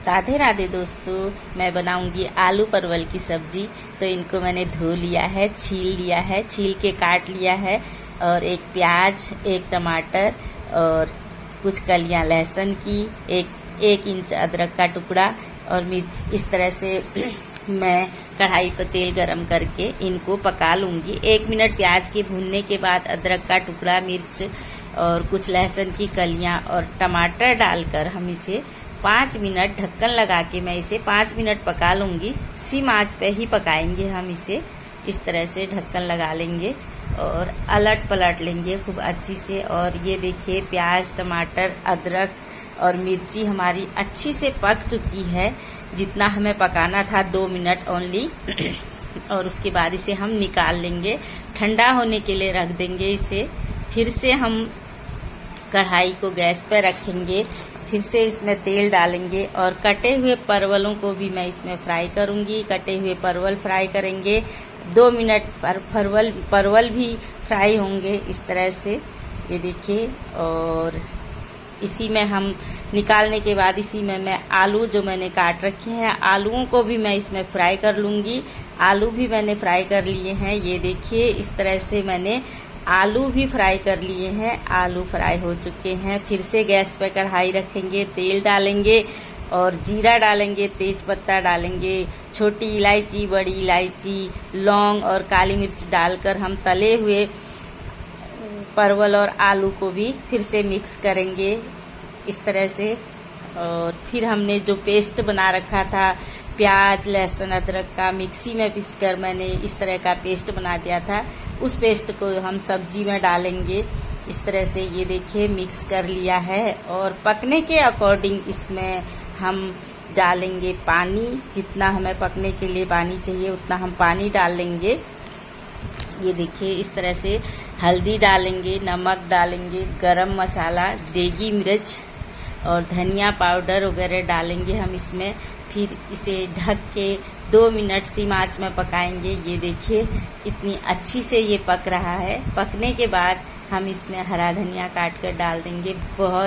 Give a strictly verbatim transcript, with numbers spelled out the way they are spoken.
राधे राधे दोस्तों, मैं बनाऊंगी आलू परवल की सब्जी। तो इनको मैंने धो लिया है, छील लिया है, छील के काट लिया है। और एक प्याज, एक टमाटर और कुछ कलियां लहसुन की, एक एक इंच अदरक का टुकड़ा और मिर्च। इस तरह से मैं कढ़ाई पर तेल गरम करके इनको पका लूंगी। एक मिनट प्याज के भूनने के बाद अदरक का टुकड़ा, मिर्च और कुछ लहसुन की कलियां और टमाटर डालकर हम इसे पाँच मिनट ढक्कन लगा के मैं इसे पाँच मिनट पका लूंगी। सिम आंच पे ही पकाएंगे हम इसे। इस तरह से ढक्कन लगा लेंगे और अलट पलट लेंगे खूब अच्छी से। और ये देखिए प्याज, टमाटर, अदरक और मिर्ची हमारी अच्छी से पक चुकी है, जितना हमें पकाना था, दो मिनट ओनली। और उसके बाद इसे हम निकाल लेंगे, ठंडा होने के लिए रख देंगे इसे। फिर से हम कढ़ाई को गैस पर रखेंगे, फिर से इसमें तेल डालेंगे और कटे हुए परवलों को भी मैं इसमें फ्राई करूंगी। कटे हुए परवल फ्राई करेंगे, दो मिनट पर परवल परवल भी फ्राई होंगे इस तरह से, ये देखिए। और इसी में हम निकालने के बाद इसी में मैं आलू जो मैंने काट रखे हैं, आलूओं को भी मैं इसमें फ्राई कर लूंगी। आलू भी मैंने फ्राई कर लिए हैं, ये देखिए। इस तरह से मैंने आलू भी फ्राई कर लिए हैं। आलू फ्राई हो चुके हैं। फिर से गैस पे कढ़ाई रखेंगे, तेल डालेंगे और जीरा डालेंगे, तेज पत्ता डालेंगे, छोटी इलायची, बड़ी इलायची, लौंग और काली मिर्च डालकर हम तले हुए परवल और आलू को भी फिर से मिक्स करेंगे इस तरह से। और फिर हमने जो पेस्ट बना रखा था प्याज, लहसुन, अदरक का, मिक्सी में पीसकर मैंने इस तरह का पेस्ट बना दिया था, उस पेस्ट को हम सब्जी में डालेंगे इस तरह से। ये देखिए मिक्स कर लिया है। और पकने के अकॉर्डिंग इसमें हम डालेंगे पानी। जितना हमें पकने के लिए पानी चाहिए उतना हम पानी डाल लेंगे। ये देखिए इस तरह से हल्दी डालेंगे, नमक डालेंगे, गरम मसाला, देगी मिर्च और धनिया पाउडर वगैरह डालेंगे हम इसमें। फिर इसे ढक के दो मिनट सिम आंच में पकाएंगे। ये देखिए इतनी अच्छी से ये पक रहा है। पकने के बाद हम इसमें हरा धनिया काट कर डाल देंगे। बहुत